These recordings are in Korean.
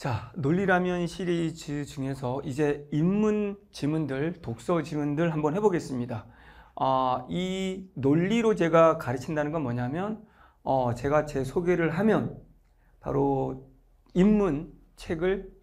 자, 논리라면 시리즈 중에서 이제 인문 지문들, 독서 지문들 한번 해보겠습니다. 이 논리로 제가 가르친다는 건 뭐냐면 제가 제 소개를 하면 바로 인문학 책을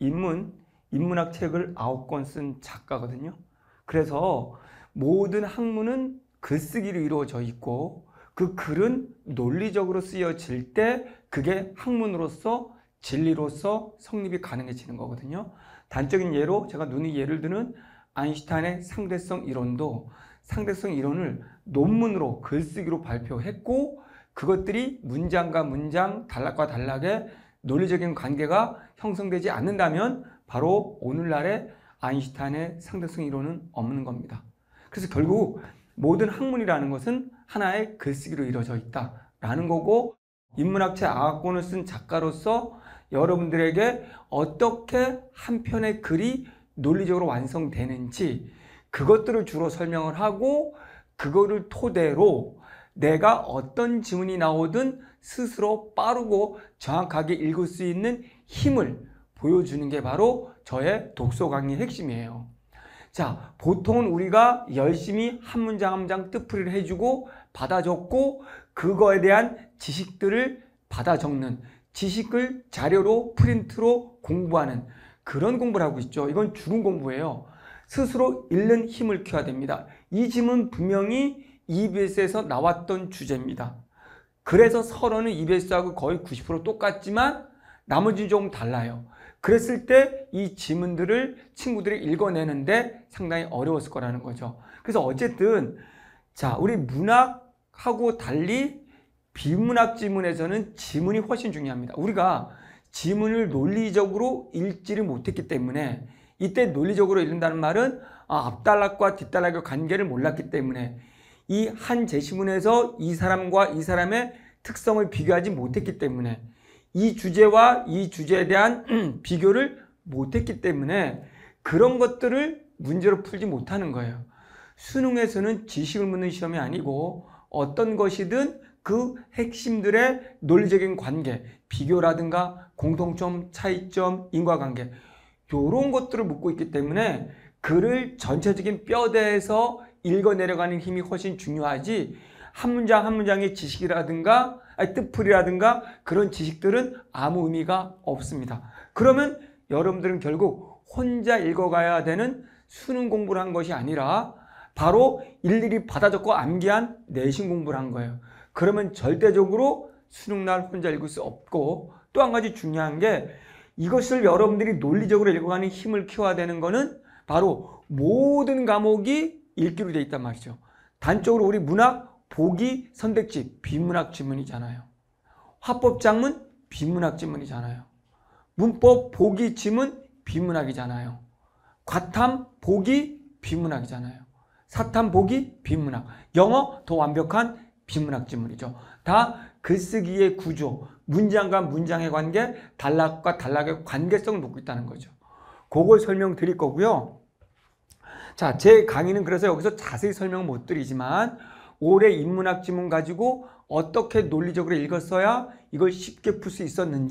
9권 쓴 작가거든요. 그래서 모든 학문은 글쓰기로 이루어져 있고 그 글은 논리적으로 쓰여질 때 그게 학문으로서 진리로서 성립이 가능해지는 거거든요. 단적인 예로 제가 눈이 예를 드는 아인슈타인의 상대성 이론도 상대성 이론을 논문으로 글쓰기로 발표했고 그것들이 문장과 문장, 단락과 단락의 논리적인 관계가 형성되지 않는다면 바로 오늘날의 아인슈타인의 상대성 이론은 없는 겁니다. 그래서 결국 모든 학문이라는 것은 하나의 글쓰기로 이루어져 있다라는 거고 인문학책 9권을 쓴 작가로서 여러분들에게 어떻게 한 편의 글이 논리적으로 완성되는지 그것들을 주로 설명을 하고 그거를 토대로 내가 어떤 지문이 나오든 스스로 빠르고 정확하게 읽을 수 있는 힘을 보여주는 게 바로 저의 독서 강의의 핵심이에요. 자, 보통은 우리가 열심히 한 문장 한 문장 뜻풀이를 해주고 받아 적고 그거에 대한 지식들을 받아 적는 지식을 자료로 프린트로 공부하는 그런 공부를 하고 있죠. 이건 죽은 공부예요. 스스로 읽는 힘을 키워야 됩니다. 이 지문 분명히 EBS에서 나왔던 주제입니다. 그래서 서론은 EBS하고 거의 90% 똑같지만 나머지는 조금 달라요. 그랬을 때 이 지문들을 친구들이 읽어내는데 상당히 어려웠을 거라는 거죠. 그래서 어쨌든 자, 우리 문학하고 달리 비문학 지문에서는 지문이 훨씬 중요합니다. 우리가 지문을 논리적으로 읽지를 못했기 때문에 이때 논리적으로 읽는다는 말은 앞단락과 뒷단락의 관계를 몰랐기 때문에 이 한 제시문에서 이 사람과 이 사람의 특성을 비교하지 못했기 때문에 이 주제와 이 주제에 대한 비교를 못했기 때문에 그런 것들을 문제로 풀지 못하는 거예요. 수능에서는 지식을 묻는 시험이 아니고 어떤 것이든 그 핵심들의 논리적인 관계, 비교라든가 공통점, 차이점, 인과관계 이런 것들을 묻고 있기 때문에 글을 전체적인 뼈대에서 읽어내려가는 힘이 훨씬 중요하지 한 문장 한 문장의 지식이라든가 뜻풀이라든가 그런 지식들은 아무 의미가 없습니다. 그러면 여러분들은 결국 혼자 읽어가야 되는 수능 공부를 한 것이 아니라 바로 일일이 받아 적고 암기한 내신 공부를 한 거예요. 그러면 절대적으로 수능날 혼자 읽을 수 없고 또 한 가지 중요한 게 이것을 여러분들이 논리적으로 읽어가는 힘을 키워야 되는 거는 바로 모든 과목이 읽기로 되어 있단 말이죠. 단적으로 우리 문학 보기 선택지 비문학 지문이잖아요. 화법 작문 비문학 지문이잖아요. 문법 보기 지문 비문학이잖아요. 과탐 보기 비문학이잖아요. 사탐 보기 비문학. 영어 더 완벽한 비문학 지문이죠. 다 글쓰기의 구조, 문장과 문장의 관계, 단락과 단락의 관계성을 놓고 있다는 거죠. 그걸 설명드릴 거고요. 자, 제 강의는 그래서 여기서 자세히 설명은 못 드리지만 올해 인문학 지문 가지고 어떻게 논리적으로 읽었어야 이걸 쉽게 풀 수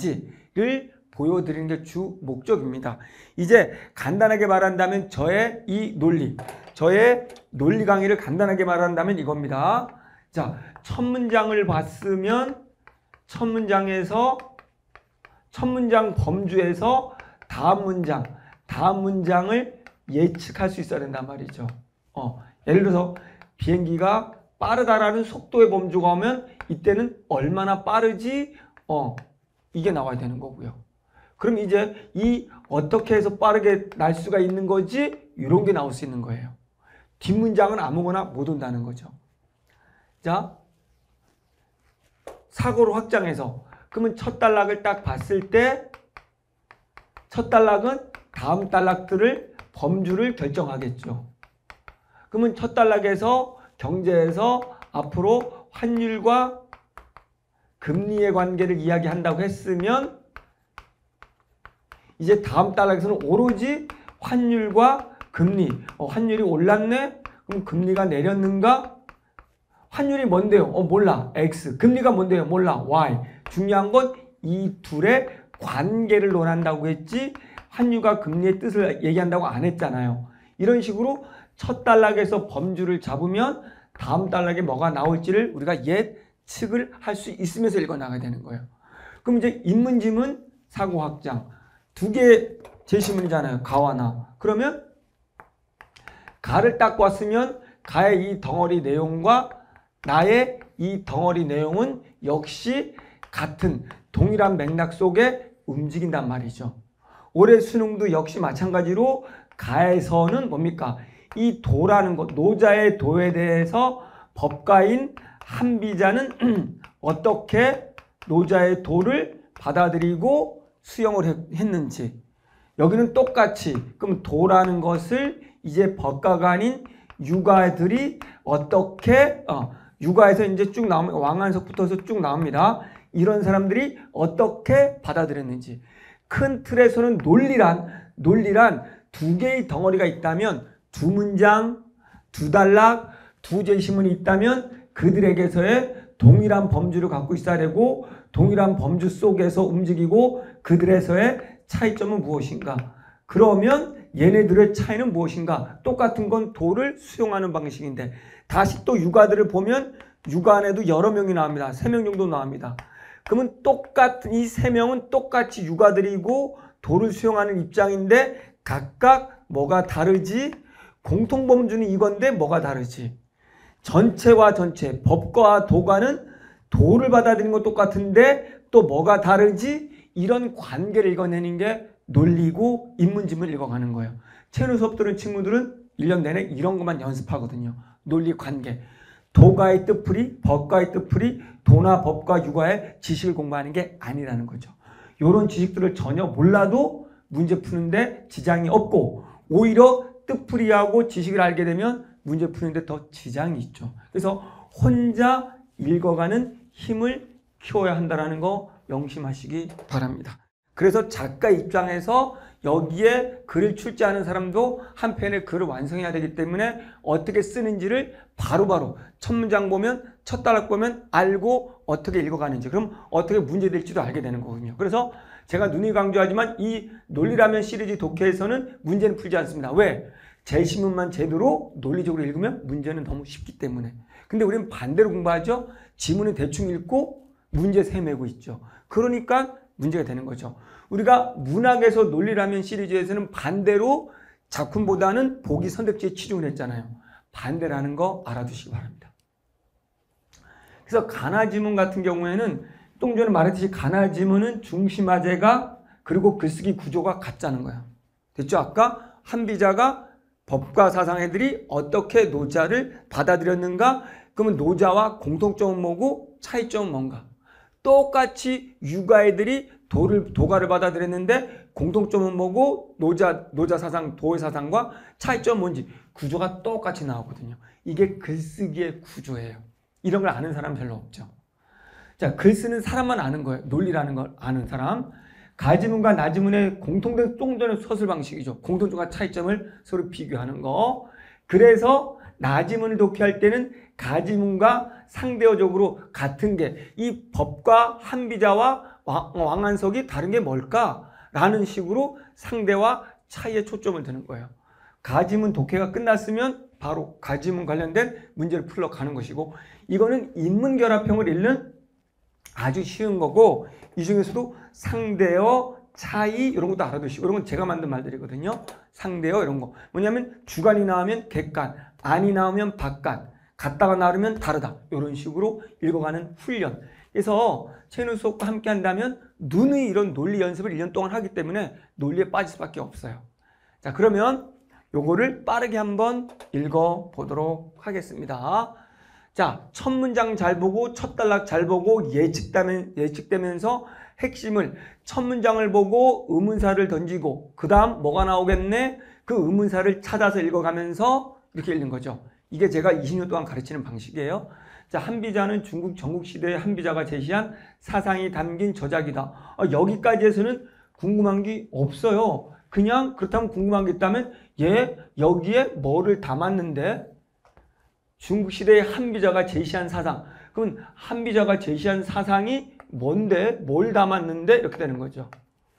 있었는지를 보여드리는 게 주 목적입니다. 이제 간단하게 말한다면 저의 논리 강의를 간단하게 말한다면 이겁니다. 자, 첫 문장을 봤으면 첫 문장 범주에서 다음 문장을 예측할 수 있어야 된단 말이죠. 예를 들어서 비행기가 빠르다라는 속도의 범주가 오면 이때는 얼마나 빠르지? 이게 나와야 되는 거고요. 그럼 이제 이 어떻게 해서 빠르게 날 수가 있는 거지? 이런 게 나올 수 있는 거예요. 뒷문장은 아무거나 못 온다는 거죠. 자, 사고로 확장해서 그러면 첫 단락을 딱 봤을 때 첫 단락은 다음 단락들을 범주를 결정하겠죠. 그러면 첫 단락에서 경제에서 앞으로 환율과 금리의 관계를 이야기한다고 했으면 이제 다음 단락에서는 오로지 환율과 금리, 환율이 올랐네? 그럼 금리가 내렸는가? 환율이 뭔데요? 몰라. X. 금리가 뭔데요? 몰라. Y. 중요한 건 이 둘의 관계를 논한다고 했지 환율과 금리의 뜻을 얘기한다고 안 했잖아요. 이런 식으로 첫 단락에서 범주를 잡으면 다음 단락에 뭐가 나올지를 우리가 예측을 할 수 있으면서 읽어나가야 되는 거예요. 그럼 이제 인문지문, 사고 확장 두 개의 제시문이잖아요. 가와 나. 그러면 가를 딱 왔으면 가의 이 덩어리 내용과 나의 이 덩어리 내용은 역시 같은 동일한 맥락 속에 움직인단 말이죠. 올해 수능도 역시 마찬가지로 가에서는 뭡니까? 이 도라는 것, 노자의 도에 대해서 법가인 한비자는 어떻게 노자의 도를 받아들이고 수용을 했는지. 여기는 똑같이 그럼 도라는 것을 이제 법가가 아닌 유가들이 어떻게 유가에서 이제 쭉 나옵니다. 왕안석부터서 쭉 나옵니다. 이런 사람들이 어떻게 받아들였는지. 큰 틀에서는 논리란 두 개의 덩어리가 있다면 두 문장, 두 단락, 두 제시문이 있다면 그들에게서의 동일한 범주를 갖고 있어야 되고 동일한 범주 속에서 움직이고 그들에서의 차이점은 무엇인가? 그러면 얘네들의 차이는 무엇인가? 똑같은 건 도를 수용하는 방식인데 다시 또 유가들을 보면 유가 안에도 여러 명이 나옵니다. 3명 정도 나옵니다. 그러면 똑같은 이 3명은 똑같이 유가들이고 도를 수용하는 입장인데 각각 뭐가 다르지? 공통범주는 이건데 뭐가 다르지? 전체와 전체, 법과와 도가는 도를 받아들이는 건 똑같은데 또 뭐가 다르지? 이런 관계를 읽어내는 게 논리고 인문지문을 읽어가는 거예요. 채널 수업 들은 친구들은 1년 내내 이런 것만 연습하거든요. 논리 관계. 도가의 뜻풀이, 법가의 뜻풀이, 도나 법과 유가의 지식을 공부하는 게 아니라는 거죠. 이런 지식들을 전혀 몰라도 문제 푸는데 지장이 없고 오히려 뜻풀이하고 지식을 알게 되면 문제 푸는데 더 지장이 있죠. 그래서 혼자 읽어가는 힘을 키워야 한다는 거 명심하시기 바랍니다. 그래서 작가 입장에서 여기에 글을 출제하는 사람도 한 편의 글을 완성해야 되기 때문에 어떻게 쓰는지를 바로바로 첫 문장 보면 첫 단락 보면 알고 어떻게 읽어가는지 그럼 어떻게 문제 될지도 알게 되는 거거든요. 그래서 제가 누누이 강조하지만 이 논리라면 시리즈 독해에서는 문제는 풀지 않습니다. 왜? 제시문만 제대로 논리적으로 읽으면 문제는 너무 쉽기 때문에. 근데 우리는 반대로 공부하죠. 지문은 대충 읽고 문제 세매고 있죠. 그러니까 문제가 되는 거죠. 우리가 문학에서 논리라면 시리즈에서는 반대로 작품보다는 보기 선택지에 치중을 했잖아요. 반대라는 거 알아두시기 바랍니다. 그래서 가나지문 같은 경우에는 좀 전에 말했듯이 가나지문은 중심화제가 그리고 글쓰기 구조가 같자는 거야. 됐죠? 아까 한비자가 법과 사상 애들이 어떻게 노자를 받아들였는가? 그러면 노자와 공통점은 뭐고 차이점은 뭔가? 똑같이 유가 애들이 도가를 받아들였는데 공통점은 뭐고 노자 사상, 도의 사상과 차이점은 뭔지 구조가 똑같이 나오거든요. 이게 글쓰기의 구조예요. 이런 걸 아는 사람 별로 없죠. 자, 글 쓰는 사람만 아는 거예요. 논리라는 걸 아는 사람. 가지문과 나지문의 공통된 좀 전에 서술 방식이죠. 공통점과 차이점을 서로 비교하는 거. 그래서 나지문을 독해할 때는 가지문과 상대어적으로 같은 게 이 법과 한비자와 왕안석이 다른 게 뭘까? 라는 식으로 상대와 차이에 초점을 두는 거예요. 가지문 독해가 끝났으면 바로 가지문 관련된 문제를 풀러 가는 것이고 이거는 인문결합형을 읽는 아주 쉬운 거고 이 중에서도 상대어, 차이 이런 것도 알아두시고 이런 건 제가 만든 말들이거든요. 상대어 이런 거. 뭐냐면 주관이 나오면 객관, 안이 나오면 박관, 같다가 나오면 다르다. 이런 식으로 읽어가는 훈련. 그래서 채널 수업과 함께 한다면 누누이 이런 논리 연습을 1년 동안 하기 때문에 논리에 빠질 수밖에 없어요. 자, 그러면 요거를 빠르게 한번 읽어보도록 하겠습니다. 자, 첫 문장 잘 보고 첫 단락 잘 보고 예측되면서 핵심을 첫 문장을 보고 의문사를 던지고 그 다음 뭐가 나오겠네? 그 의문사를 찾아서 읽어가면서 이렇게 읽는 거죠. 이게 제가 20년 동안 가르치는 방식이에요. 자, 한비자는 중국 전국시대의 한비자가 제시한 사상이 담긴 저작이다. 여기까지 해서는 궁금한 게 없어요. 그냥 그렇다면 궁금한 게 있다면 여기에 뭐를 담았는데 중국시대의 한비자가 제시한 사상. 그러면 한비자가 제시한 사상이 뭔데? 뭘 담았는데? 이렇게 되는 거죠.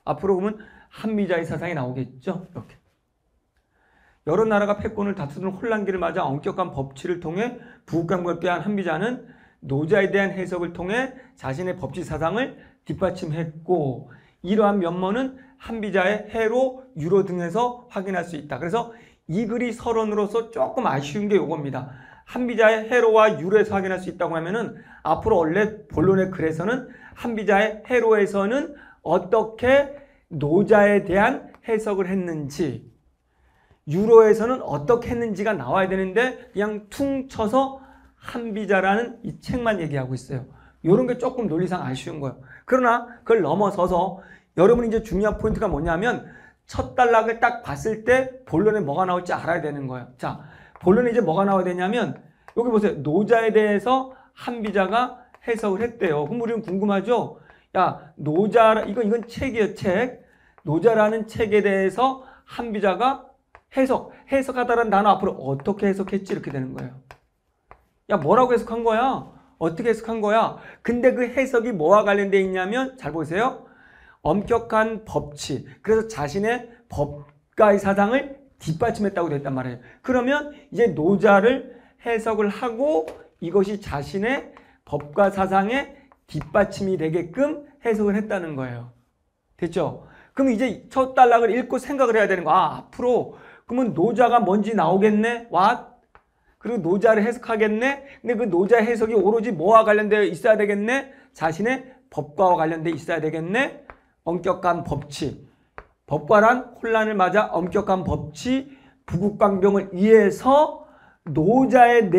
앞으로 보면 한미자의 사상이 나오겠죠. 이렇게. 여러 나라가 패권을 다투는 혼란기를 맞아 엄격한 법치를 통해 부국강국을 꾀한 한미자는 노자에 대한 해석을 통해 자신의 법치 사상을 뒷받침했고 이러한 면모는 한미자의 해로 유로 등에서 확인할 수 있다. 그래서 이 글이 서론으로서 조금 아쉬운 게 이겁니다. 한미자의 해로와 유로에서 확인할 수 있다고 하면은 앞으로 원래 본론의 글에서는 한미자의 해로에서는 어떻게 노자에 대한 해석을 했는지 유로에서는 어떻게 했는지가 나와야 되는데 그냥 퉁 쳐서 한비자라는 이 책만 얘기하고 있어요. 이런 게 조금 논리상 아쉬운 거예요. 그러나 그걸 넘어서서 여러분이 이제 중요한 포인트가 뭐냐면 첫 단락을 딱 봤을 때 본론에 뭐가 나올지 알아야 되는 거예요. 자, 본론에 이제 뭐가 나와야 되냐면 여기 보세요. 노자에 대해서 한비자가 해석을 했대요. 그럼 우리는 궁금하죠? 야, 노자, 이건 책이에요, 책. 노자라는 책에 대해서 한비자가 해석하다라는 단어 앞으로 어떻게 해석했지? 이렇게 되는 거예요. 야, 뭐라고 해석한 거야? 어떻게 해석한 거야? 근데 그 해석이 뭐와 관련되어 있냐면 잘 보세요. 엄격한 법치. 그래서 자신의 법가의 사상을 뒷받침했다고 됐단 말이에요. 그러면 이제 노자를 해석을 하고 이것이 자신의 법과 사상의 뒷받침이 되게끔 해석을 했다는 거예요. 됐죠? 그럼 이제 첫 단락을 읽고 생각을 해야 되는 거야. 아, 앞으로 그러면 노자가 뭔지 나오겠네? What? 그리고 노자를 해석하겠네? 근데 그 노자 해석이 오로지 뭐와 관련되어 있어야 되겠네? 자신의 법과와 관련되어 있어야 되겠네? 엄격한 법치. 법과란 혼란을 맞아 엄격한 법치, 부국강병을 위해서 노자의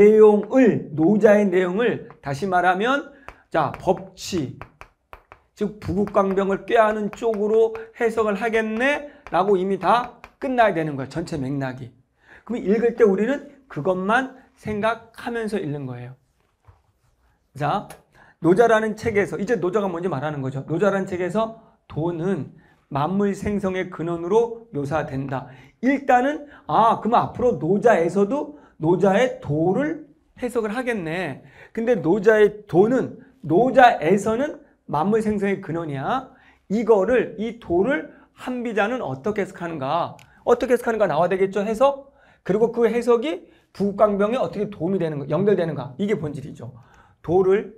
내용을 다시 말하면 자, 법치, 즉 부국강병을 꾀하는 쪽으로 해석을 하겠네? 라고 이미 다 끝나야 되는 거예요. 전체 맥락이. 그럼 읽을 때 우리는 그것만 생각하면서 읽는 거예요. 자, 노자라는 책에서 이제 노자가 뭔지 말하는 거죠. 노자라는 책에서 도는 만물 생성의 근원으로 묘사된다. 일단은 그럼 앞으로 노자에서도 노자의 도를 해석을 하겠네. 근데 노자의 도는 노자에서는 만물 생성의 근원이야. 이 도를 한비자는 어떻게 해석하는가? 어떻게 해석하는가 나와야 되겠죠? 해석? 그리고 그 해석이 부국강병에 어떻게 도움이 되는가? 연결되는가? 이게 본질이죠. 도를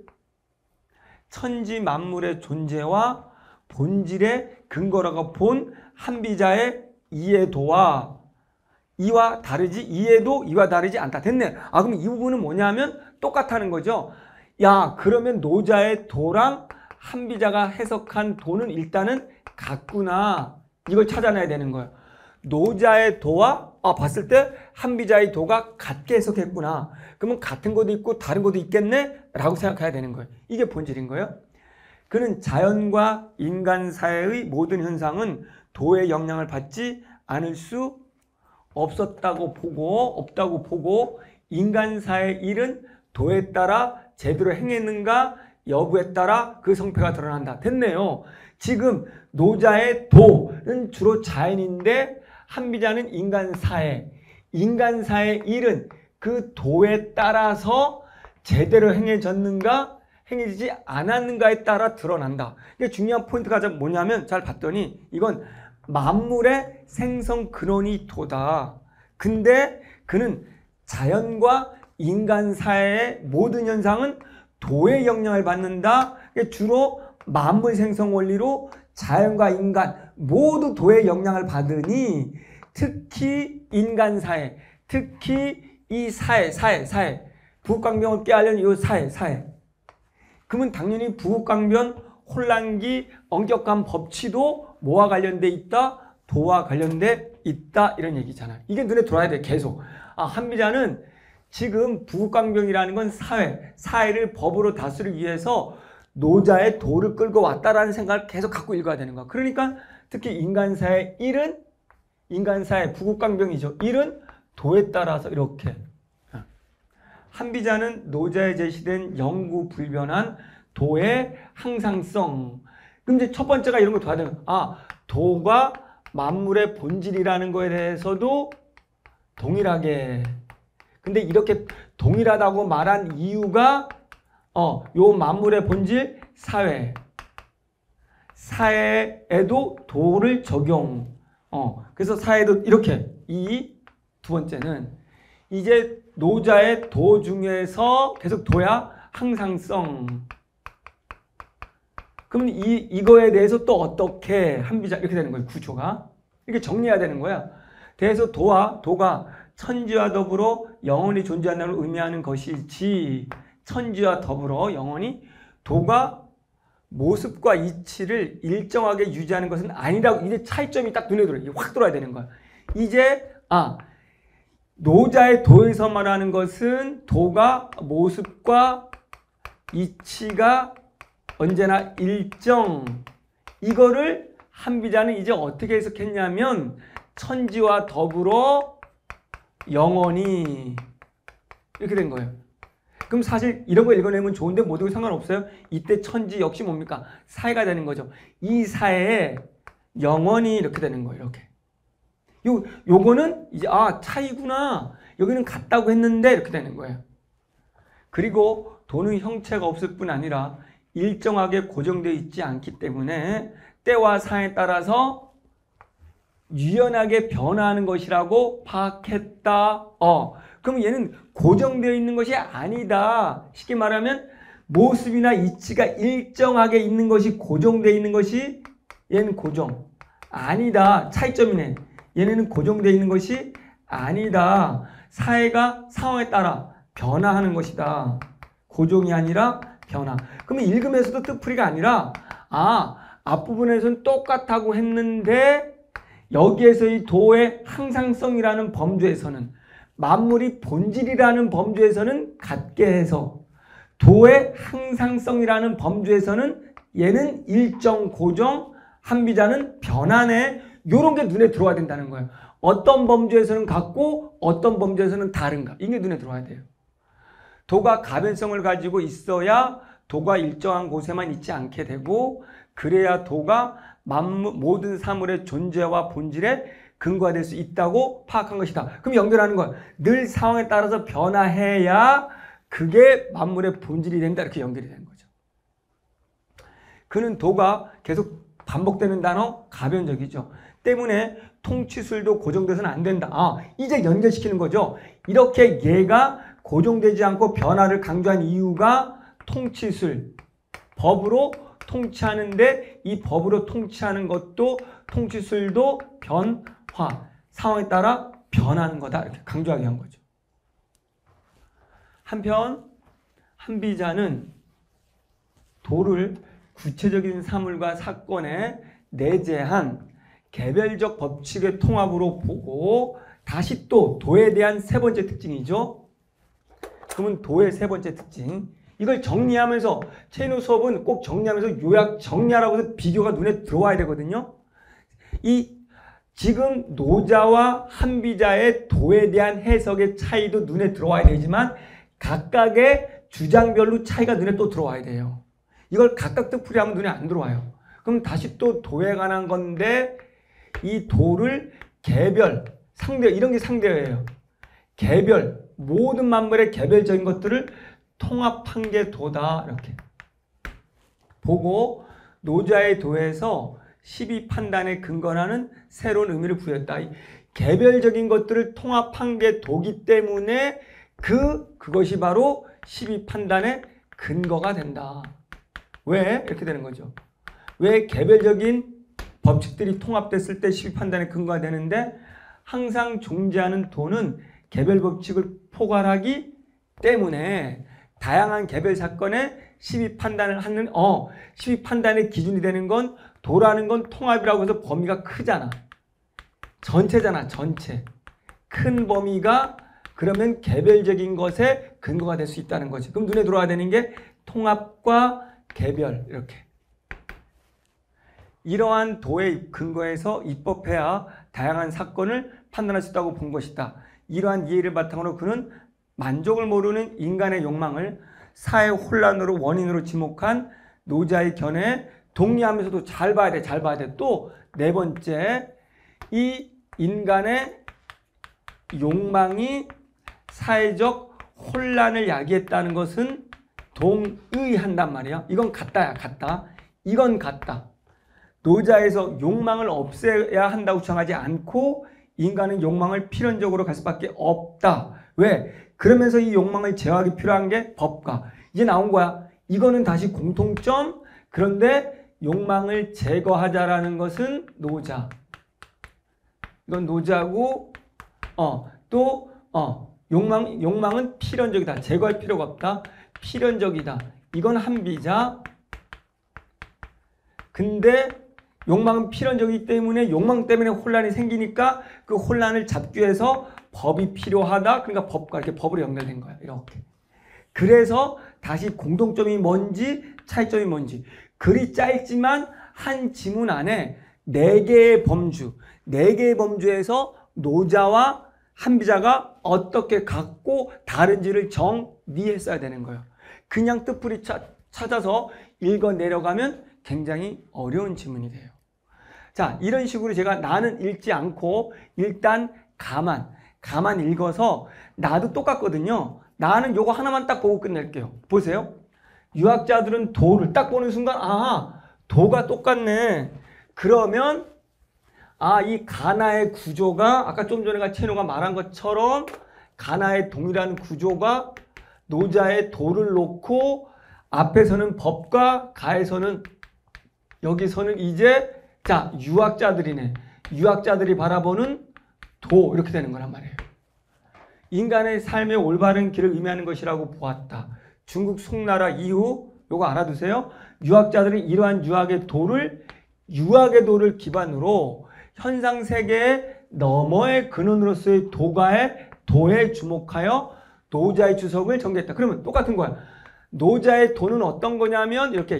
천지 만물의 존재와 본질의 근거라고 본 한비자의 이해도와 이와 다르지, 이해도 이와 다르지 않다. 됐네. 그럼 이 부분은 뭐냐면 똑같다는 거죠. 야, 그러면 노자의 도랑 한비자가 해석한 도는 일단은 같구나. 이걸 찾아내야 되는 거예요. 노자의 도와 봤을 때 한비자의 도가 같게 해석했구나. 그러면 같은 것도 있고 다른 것도 있겠네? 라고 생각해야 되는 거예요. 이게 본질인 거예요. 그는 자연과 인간 사회의 모든 현상은 도의 영향을 받지 않을 수 없다고 보고 인간 사회의 일은 도에 따라 제대로 행했는가 여부에 따라 그 성패가 드러난다. 됐네요. 지금 노자의 도는 주로 자연인데 한비자는 인간 사회의 일은 그 도에 따라서 제대로 행해졌는가 행해지지 않았는가에 따라 드러난다. 이게 중요한 포인트가 뭐냐면 잘 봤더니 이건 만물의 생성 근원이 도다. 근데 그는 자연과 인간 사회의 모든 현상은 도의 영향을 받는다. 주로 만물 생성 원리로 자연과 인간 모두 도의 영향을 받으니 특히 인간 사회, 특히 이 사회, 부국강병을 꾀하려는 이 사회. 그러면 당연히 부국강변, 혼란기, 엄격한 법치도 뭐와 관련돼 있다? 도와 관련돼 있다. 이런 얘기잖아요. 이게 눈에 들어와야 돼. 계속. 한비자는 지금 부국강병이라는 건 사회를 법으로 다스리기 위해서 노자의 도를 끌고 왔다라는 생각을 계속 갖고 읽어야 되는 거야. 그러니까 특히 인간사의 일은 인간사의 부국강병이죠. 일은 도에 따라서 이렇게. 한비자는 노자에 제시된 영구불변한 도의 항상성. 그럼 이제 첫 번째가 이런 걸 둬야 되는 거야. 도가 만물의 본질이라는 거에 대해서도 동일하게. 근데 이렇게 동일하다고 말한 이유가 요 만물의 본질 사회에도 도를 적용. 그래서 사회도 이렇게. 이 두 번째는 이제 노자의 도 중에서 계속 도야 항상성. 그럼 이거에 대해서 또 어떻게 한비자 이렇게 되는 거예요. 구조가. 이렇게 정리해야 되는 거야. 그래서 도가 천지와 더불어 영원히 존재한다는 걸 의미하는 것이지, 천지와 더불어 영원히 도가 모습과 이치를 일정하게 유지하는 것은 아니라고. 이제 차이점이 딱 눈에 들어요. 확 들어야 되는 거야. 이제 노자의 도에서 말하는 것은 도가 모습과 이치가 언제나 일정. 이거를 한비자는 이제 어떻게 해석했냐면 천지와 더불어 영원히 이렇게 된 거예요. 그럼 사실 이런 거 읽어내면 좋은데 못 읽어도 상관없어요. 이때 천지 역시 뭡니까? 사회가 되는 거죠. 이 사회에 영원히 이렇게 되는 거예요. 이렇게. 요거는 이제 차이구나. 여기는 같다고 했는데 이렇게 되는 거예요. 그리고 도는 형체가 없을 뿐 아니라 일정하게 고정되어 있지 않기 때문에 때와 상에 따라서 유연하게 변화하는 것이라고 파악했다. 그럼 얘는 고정되어 있는 것이 아니다. 쉽게 말하면 모습이나 이치가 일정하게 있는 것이 고정되어 있는 것이, 얘는 고정 아니다. 차이점이네. 얘네는 고정되어 있는 것이 아니다. 사회가 상황에 따라 변화하는 것이다. 고정이 아니라 변화. 그러면 읽으면서도 뜻풀이가 아니라 앞부분에서는 똑같다고 했는데 여기에서 이 도의 항상성이라는 범주에서는, 만물이 본질이라는 범주에서는 같게 해서, 도의 항상성이라는 범주에서는 얘는 일정 고정, 한비자는 변화네. 요런 게 눈에 들어와야 된다는 거예요. 어떤 범주에서는 같고 어떤 범주에서는 다른가. 이게 눈에 들어와야 돼요. 도가 가변성을 가지고 있어야 도가 일정한 곳에만 있지 않게 되고, 그래야 도가 모든 사물의 존재와 본질에 근거가 될 수 있다고 파악한 것이다. 그럼 연결하는 거야. 늘 상황에 따라서 변화해야 그게 만물의 본질이 된다. 이렇게 연결이 되는 거죠. 그는 도가 계속 반복되는 단어 가변적이죠. 때문에 통치술도 고정돼서는 안 된다. 이제 연결시키는 거죠. 이렇게 얘가 고정되지 않고 변화를 강조한 이유가 통치술, 법으로 통치하는데, 이 법으로 통치하는 것도 통치술도 변화, 상황에 따라 변하는 거다. 이렇게 강조하게 한 거죠. 한편 한비자는 도를 구체적인 사물과 사건에 내재한 개별적 법칙의 통합으로 보고, 다시 또 도에 대한 세 번째 특징이죠. 그러면 도의 세 번째 특징, 이걸 정리하면서, 체인호 수업은 꼭 정리하면서 요약 정리하라고 해서 비교가 눈에 들어와야 되거든요. 지금 노자와 한비자의 도에 대한 해석의 차이도 눈에 들어와야 되지만 각각의 주장별로 차이가 눈에 또 들어와야 돼요. 이걸 각각 뜻풀이하면 눈에 안 들어와요. 그럼 다시 또 도에 관한 건데, 이 도를 개별, 상대, 이런 게 상대예요. 개별, 모든 만물의 개별적인 것들을 통합한 게 도다. 이렇게 보고 노자의 도에서 12판단에 근거하는 새로운 의미를 부여했다. 개별적인 것들을 통합한 게 도기 때문에 그것이 바로 12판단의 근거가 된다. 왜? 이렇게 되는 거죠. 왜 개별적인 법칙들이 통합됐을 때 12판단의 근거가 되는데, 항상 존재하는 도는 개별 법칙을 포괄하기 때문에 다양한 개별 사건에 12판단을 하는, 12판단의 기준이 되는 건, 도라는 건 통합이라고 해서 범위가 크잖아. 전체잖아, 전체. 큰 범위가 그러면 개별적인 것에 근거가 될 수 있다는 거지. 그럼 눈에 들어와야 되는 게 통합과 개별, 이렇게. 이러한 도의 근거에서 입법해야 다양한 사건을 판단할 수 있다고 본 것이다. 이러한 이해를 바탕으로 그는 만족을 모르는 인간의 욕망을 사회 혼란으로 원인으로 지목한 노자의 견해에 동의하면서도 잘 봐야 돼, 잘 봐야 돼. 또 네 번째, 이 인간의 욕망이 사회적 혼란을 야기했다는 것은 동의한단 말이야. 이건 같다야, 같다. 이건 같다. 노자에서 욕망을 없애야 한다고 주장하지 않고 인간은 욕망을 필연적으로 갈 수밖에 없다. 왜? 그러면서 이 욕망을 제어하기 필요한 게 법과. 이제 나온 거야. 이거는 다시 공통점. 그런데 욕망을 제거하자라는 것은 노자. 이건 노자고 욕망은 필연적이다. 제거할 필요가 없다. 필연적이다. 이건 한비자. 근데 욕망은 필연적이기 때문에 욕망 때문에 혼란이 생기니까 그 혼란을 잡기 위해서 법이 필요하다. 그러니까 법과 이렇게 법으로 연결된 거야. 이렇게. 그래서 다시 공통점이 뭔지 차이점이 뭔지. 글이 짧지만 한 지문 안에 4개의 범주, 4개의 범주에서 노자와 한비자가 어떻게 같고 다른지를 정리했어야 되는 거예요. 그냥 뜻풀이 찾아서 읽어 내려가면 굉장히 어려운 지문이 돼요. 자, 이런 식으로 제가 나는 읽지 않고 일단 가만 읽어서 나도 똑같거든요. 나는 요거 하나만 딱 보고 끝낼게요. 보세요. 유학자들은 도를 딱 보는 순간 도가 똑같네. 그러면 이 가나의 구조가 아까 좀 전에 채노가 말한 것처럼 가나의 동일한 구조가 노자의 도를 놓고 앞에서는 법과 가에서는 여기서는 이제 자 유학자들이네. 유학자들이 바라보는 도 이렇게 되는 거란 말이에요. 인간의 삶의 올바른 길을 의미하는 것이라고 보았다. 중국 송나라 이후 요거 알아두세요. 유학자들은 이러한 유학의 도를 기반으로 현상세계의 너머의 근원으로서의 도에 주목하여 노자의 주석을 전개했다. 그러면 똑같은 거야. 노자의 도는 어떤 거냐면 이렇게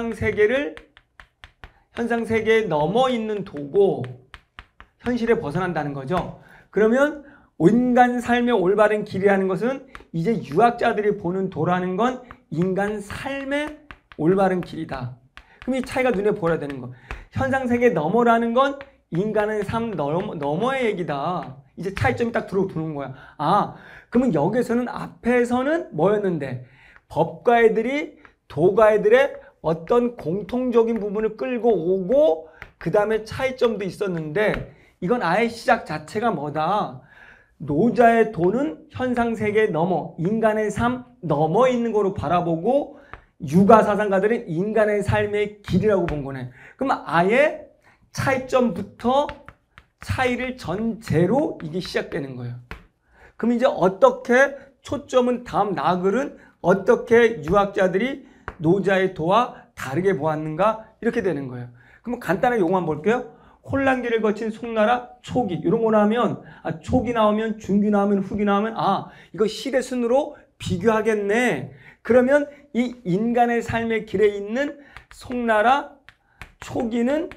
현상세계에 넘어 있는 도고 현실에 벗어난다는 거죠. 그러면 인간 삶의 올바른 길이라는 것은 이제 유학자들이 보는 도라는 건 인간 삶의 올바른 길이다. 그럼 이 차이가 눈에 보여야 되는 거. 현상세계 너머라는 건 인간의 삶 너머의 얘기다. 이제 차이점이 딱 들어오는 거야. 그러면 여기서는 앞에서는 뭐였는데 법가애들이 도가애들의 어떤 공통적인 부분을 끌고 오고 그 다음에 차이점도 있었는데 이건 아예 시작 자체가 뭐다. 노자의 도는 현상세계 너머, 인간의 삶 넘어 있는 거로 바라보고 유가사상가들은 인간의 삶의 길이라고 본 거네. 그럼 아예 차이점부터 차이를 전제로 이게 시작되는 거예요. 그럼 이제 어떻게 초점은 다음 나글은 어떻게 유학자들이 노자의 도와 다르게 보았는가 이렇게 되는 거예요. 그럼 간단하게 요거만 볼게요. 혼란기를 거친 송나라 초기 이런 거 나오면 초기 나오면 중기 나오면 후기 나오면 이거 시대 순으로 비교하겠네. 그러면 이 인간의 삶의 길에 있는 송나라 초기는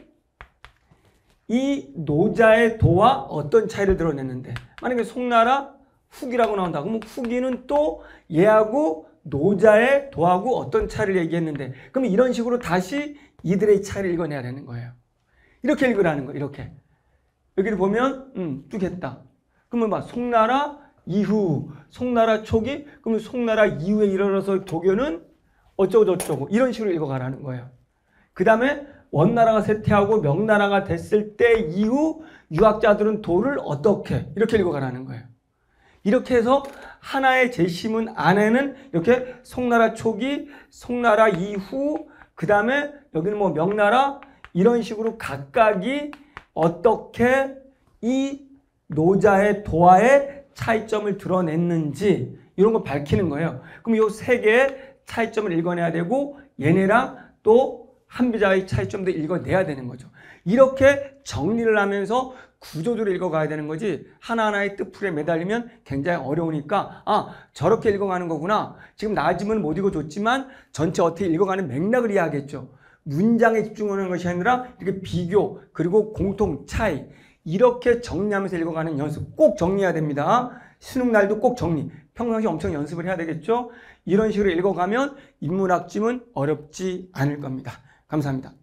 이 노자의 도와 어떤 차이를 드러냈는데 만약에 송나라 후기라고 나온다. 그러면 후기는 또 얘하고 노자의 도하고 어떤 차이를 얘기했는데 그러면 이런 식으로 다시 이들의 차이를 읽어내야 되는 거예요. 이렇게 읽으라는 거예요. 이렇게. 여기를 보면 쭉 했다. 그러면 막 송나라 이후, 송나라 초기, 그러면 송나라 이후에 일어나서 도교는 어쩌고저쩌고 이런 식으로 읽어가라는 거예요. 그 다음에 원나라가 쇠퇴하고 명나라가 됐을 때 이후 유학자들은 도를 어떻게 이렇게 읽어가라는 거예요. 이렇게 해서 하나의 제시문 안에는 이렇게 송나라 초기, 송나라 이후, 그 다음에 여기는 뭐 명나라 이런 식으로 각각이 어떻게 이 노자의 도와의 차이점을 드러냈는지 이런 걸 밝히는 거예요. 그럼 이 3개의 차이점을 읽어내야 되고 얘네랑 또 한비자의 차이점도 읽어내야 되는 거죠. 이렇게 정리를 하면서 구조대로 읽어가야 되는 거지 하나하나의 뜻풀에 매달리면 굉장히 어려우니까 저렇게 읽어가는 거구나. 지금 나지문 못 읽어줬지만 전체 어떻게 읽어가는 맥락을 이해하겠죠. 문장에 집중하는 것이 아니라 이렇게 비교 그리고 공통 차이 이렇게 정리하면서 읽어가는 연습 꼭 정리해야 됩니다. 수능날도 꼭 정리. 평상시 엄청 연습을 해야 되겠죠. 이런 식으로 읽어가면 인문학 지문 어렵지 않을 겁니다. 감사합니다.